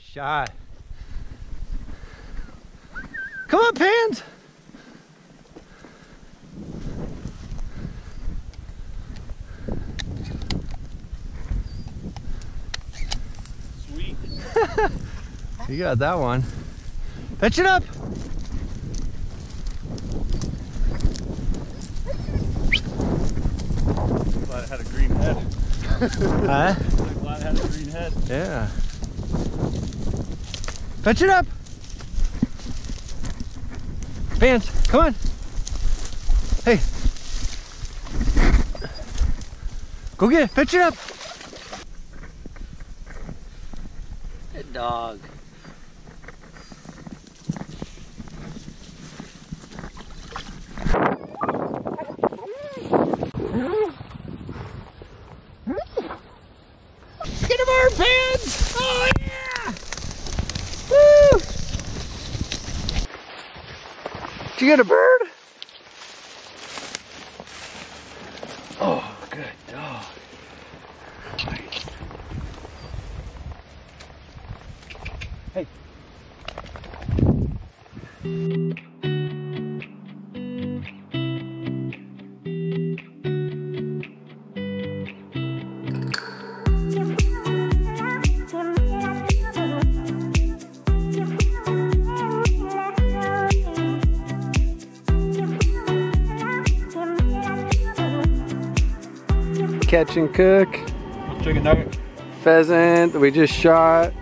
shot. Come on, Pans. Sweet. You got that one. Fetch it up. Glad it had a green head. Huh? I'm glad it had a green head. Yeah. Fetch it up. Vance, come on. Hey. Go get it. Fetch it up. Good dog. Get a bird, Pans! Oh yeah! Woo! Did you get a bird? Oh, good dog. Hey. Catch and cook. Chicken nugget. Pheasant that we just shot.